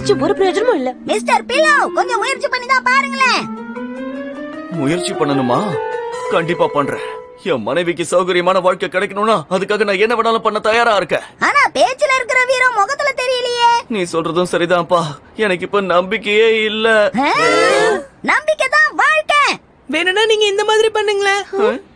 முயற்சி ஒரு பிரயோஜனமும் இல்ல. மிஸ்டர் பில்லோ, கொஞ்சம் முயற்சி பண்ணி தான் பாருங்களேன். முயற்சி பண்ணணுமா? கண்டிப்பா பண்றேன். என் மனைவிக்கு சௌகரியமான வாழ்க்கை கிடைக்கணும்னா அதுக்காக நான் என்ன வேணாலும் பண்ண தயாரா இருக்கேன். ஆனா பேச்சுல இருக்கிற வீரம் முகத்துல தெரியலையே. நீ சொல்றதும் சரிதான்ப்பா. எனக்கு இப்ப நம்பிக்கையே இல்ல. நம்பிக்கை தான் வாழ்க்கை. வேணும்னா நீங்க இந்த மாதிரி பண்ணுங்களேன்.